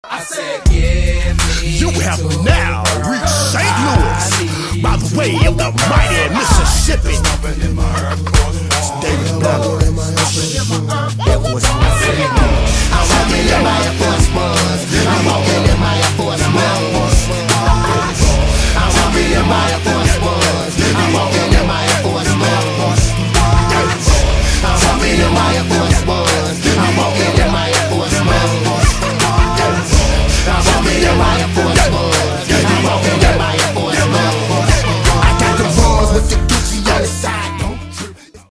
I said, give me. You have now reached St. Louis by the way of the mighty Mississippi. David Banner.